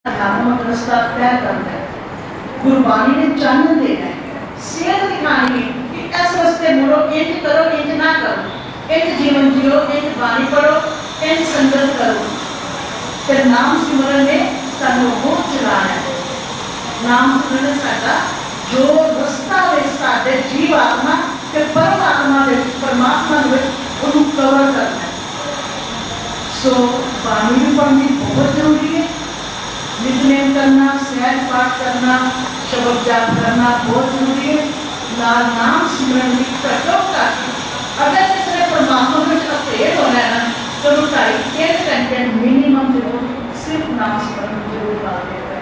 धार्मिक रस्ता तय करना है, गुरबाणी ने चानन देना है, सेहत दिखानी है कि इस रस्ते मुड़ो, इंज करो, इंज ना करो, इंज जीवन जियो, इंज बाणी पढ़ो, इंज संगत करो। फिर नाम सिमरन ने सानू होर चलाना है। नाम सिमरन साडा जो रस्ता है साडे जीव आत्मा ते परमात्मा दे परमात्मा दे उन्हें कवर करना है। सो बाणी भी पढ़नी बहुत जरूरी है। नित्यनेम करना, सहज पाठ करना, शब्द जाप करना बहुत जरूरी है। नाम सिमरन की घटो घट अगर किसी ने परमात्मा में अपडेट होना है ना तो 2.5 घंटे मिनिमम जरूर सिर्फ नाम सिमरन जरूर करते हैं।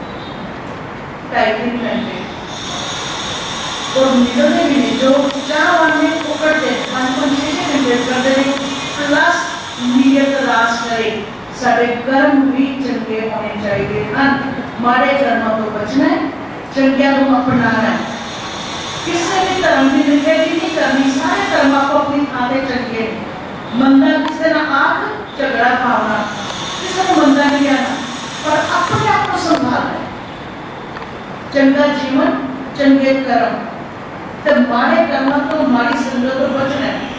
2.5 घंटे और निकलने भी नहीं जो 4 में पकड़ते 5-6 घंटे करते हैं प्लस नियत रास करे। साढ़े कर्म भी चंगे होने चाहिए हैं। माड़े कर्मों को बचना है, चंगिया को अपनाना है। किसी भी धर्म की निंदेगी नहीं करनी, सारे कर्म को अपनी खाते चंगे। मंदा किसी ना आख झगड़ा भावना किसी को मंदा नहीं आना, पर अपने आप को संभालना है। चंगा जीवन, चंगे कर्म, तो माड़े कर्मों तो माड़ी संगत तो बचना है।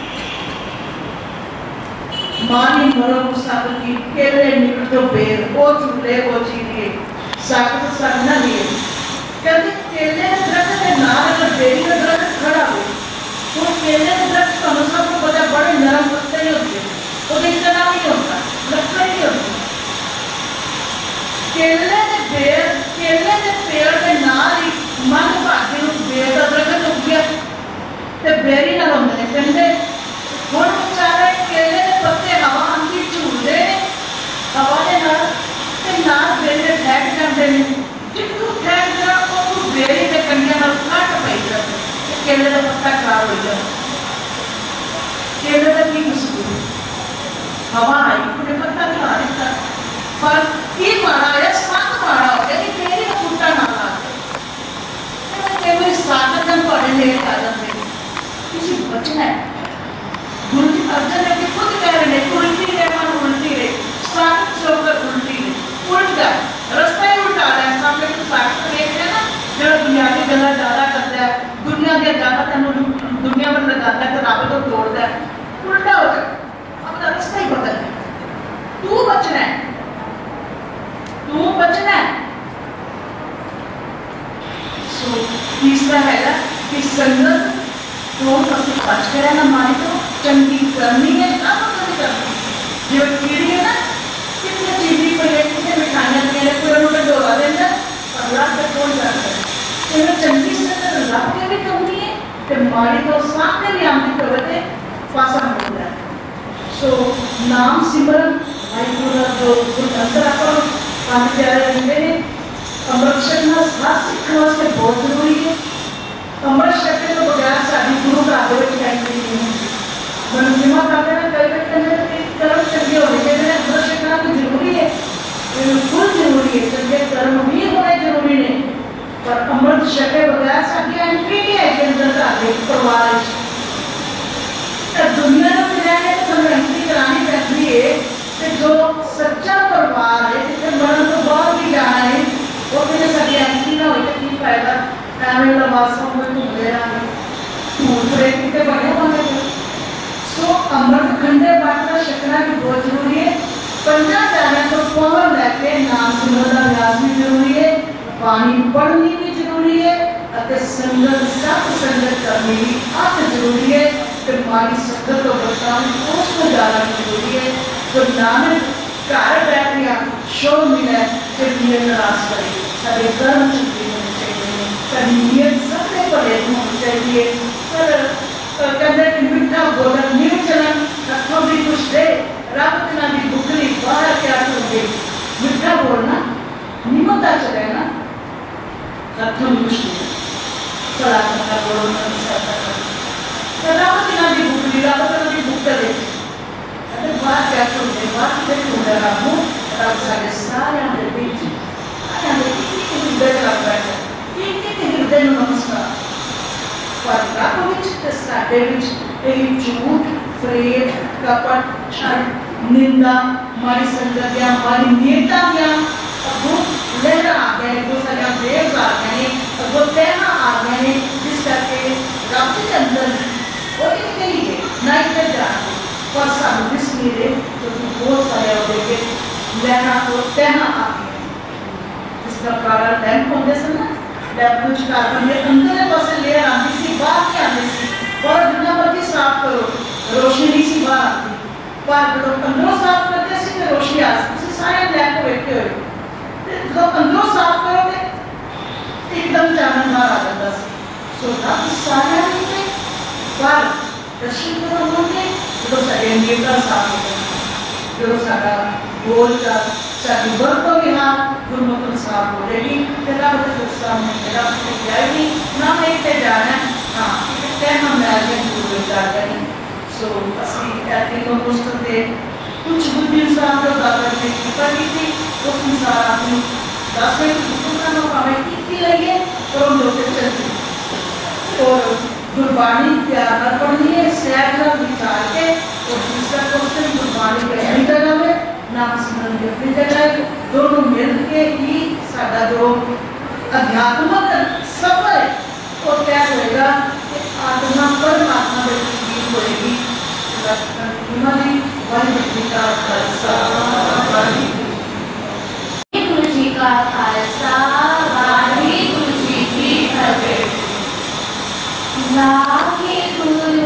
मानी मरो मुसाफिर की केले निकटो बेर ओ चूले वो चीरिए साकत सागना लिए कहते केले दरख्त के नाल अगर बेरी का दरख्त खड़ा हो तो केले के दरख्त का मतलब को पता बड़े नरम पत्ते ही होते हैं, वो इतना नहीं होता, लकड़ा ही होता। केले के पेड़ के नाल ही मन भागे उस बेर का दरख्त उग गया ते बेरी ना होंगे कहते हुण बेचारे केले के पत्ते हवा आंदी झूलते हवा के नाल ते नाल बेरी ठहर जाते हैं। जितू ठहर जा वो बेरी के कंडियां नाल कट पई जाती ते केले का पत्ता खराब हो जाता। केले का की कसूर, हवा आई उन्हें पत्ता खा दिता, पर की माड़ा है साथ माड़ा हो गया कि बेरी का बूटा ना ला के मेरी साथ जन पड़े ले आ जाते किसी बचना है। गुरु जी अर्जन ने खुद कह रहे हैं उल्टी रे मन उल्टी रे सात से होकर उल्टी रे उल्ट जा रास्ता ही उल्टा रहा है। सामने तो सात देख रहे हैं ना जो दुनिया की गल्ला ज्यादा करता है, दुनिया के ज्यादा तेनों दुनिया में लगाता है तो रब को तोड़ता है, उल्टा हो जाए अपना रास्ता ही बदल है। तू बचना है, तू बचना है। सो तीसरा है कि संगत तो सबसे बच के रहना, मानी तो चंगी करनी है अब कभी करनी जो कीड़ी है ना कितने चीज़ी प्लेट कितने मिठाइयाँ देने कोई उन्होंने डोला देना और रात तक कौन जाता है तो ये चंगी से रब के भी कमी है तो मारी तो सामने भी आमदी करते फासा मिलता है। सो नाम सिमरन भाई पूरा जो अंतर आपको पानी प्यारे रहते हैं। अमृत छकना साथ सीखने वास्ते बहुत जरूरी है। अमृत छकने तो बगैर साड़ी गुरु का आदर चाहिए नहीं। मनोजिमा कहते हैं कई बच्चे कर्म चंगे होने चाहिए, अमृत छकना तो जरूरी है, बिल्कुल जरूरी है। चंगे कर्म भी होने जरूरी नहीं, पर अमृत छके बगैर साड़ी एंट्री नहीं है कि अंदर का परिवार दुनिया में मिलाने तो हमें एंट्री करानी पड़ती है कि जो सच्चा परिवार है जिसे मरण तो बहुत भी जाना है वो फिर साड़ी एंट्री ना हो तो फायदा फैमिली का वास्तव में तो मिलेगा नहीं भूल प्रेम के बने होने को। सो अमृत खंडे बांटना छकना भी बहुत जरूरी है। पंजा जाने तो पवन लैके नाम सिमरन का अभ्यास भी जरूरी है, बाणी पढ़नी भी जरूरी है, संगत सत संगत करनी भी अत जरूरी है। फिर मारी संगत को बचाना उसको ज़्यादा जरूरी है। जो नानक घर बैठ गया शो मिले फिर नियत रास करे सारे कर्म चंगे होने चाहिए, सारी नियत सबसे बड़े होनी चाहिए। पर कहते कि मिठा बोलन न्यू चलन कथों भी कुछ दे रब तना भी बुकरी बाहर क्या करोगे। मिठा बोलना निमता चले ना कथों भी कुछ दे चला करना बोलना तो रब तना भी बुकरी रब तना भी बुक करे अरे बात क्या करोगे बात क्या करोगे रब सारे सारे अंदर बीच आया देखिए कि हृदय रब बैठा कि हृदय में नमस्कार पर रब विच साडे विच झूठ प्रेम कपट छल निंदा मारी संगत या मारी नेता या जिसका काला लैंप होंगे सन ना लैंप कुछ कार्बन के अंदर पासे लेयर आती सी बाहर की आती सी और जितना मर्जी साफ करो रोशनी सी बाहर आती पर जब अंदरों साफ करते सी तो रोशनी आती सी सारे लैंप बैठे हुए जब अंदरों साफ करोगे एकदम चानन बाहर आ जाता सी सो रब सारे ने पर दर्शन करो उन्होंने जो सारे अंगेला साफ होते जो सारा बोल का सारी वर्तों में हाँ गुरमुखन साफ हो जाएगी तेरा बच्चा सामने तेरा बच्चा जाएगी ना एक पे जाना हाँ क्या हम राजा गुरु जाते हैं सो असली ऐसे लोग मुझसे कुछ बुद्धि इंसान जो दादा ने कृपा की थी उस इंसान अपनी दास में कुछ ना पावे कितनी लगी तो हम लोग चलते और गुरबानी प्यार पढ़नी है सैकड़ा विचार के और दूसरा क्वेश्चन गुरबानी के अपनी जगह में नाम सिमरन की अपनी जगह दोनों मिल के ही साਡਾ जो अध्यात्मक सफर है वो तय होएगा कि आत्मा परमात्मा के बीच होएगी उन्होंने वाहिगुरु का खालसा वाहिगुरु जी का खालसा वाहिगुरु जी की फतेह वाहिगुरु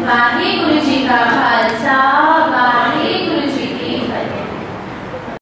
वाहिगुरु जी का खालसा।